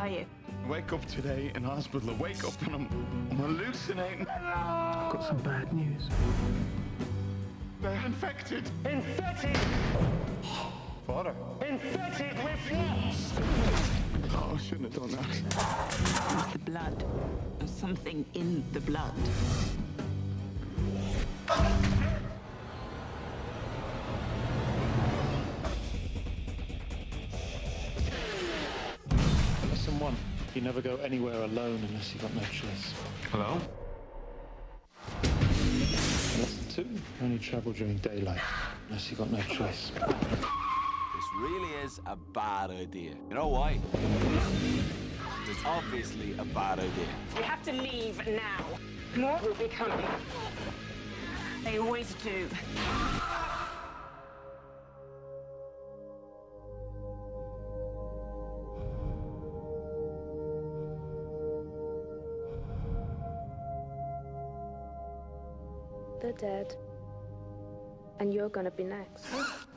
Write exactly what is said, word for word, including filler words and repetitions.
are you? I wake up today in hospital. I wake up and I'm, I'm hallucinating. I've got some bad news. They're infected. Infected! Father. Infected reflux! Oh, I shouldn't have done that. It's the blood. There's something in the blood. Lesson one, you never go anywhere alone unless you've got no choice. Hello? Lesson two, you only travel during daylight unless you've got no choice. This really is a bad idea. You know why? It's obviously a bad idea. We have to leave now. More will be coming. They always do. They're dead. And you're gonna be next.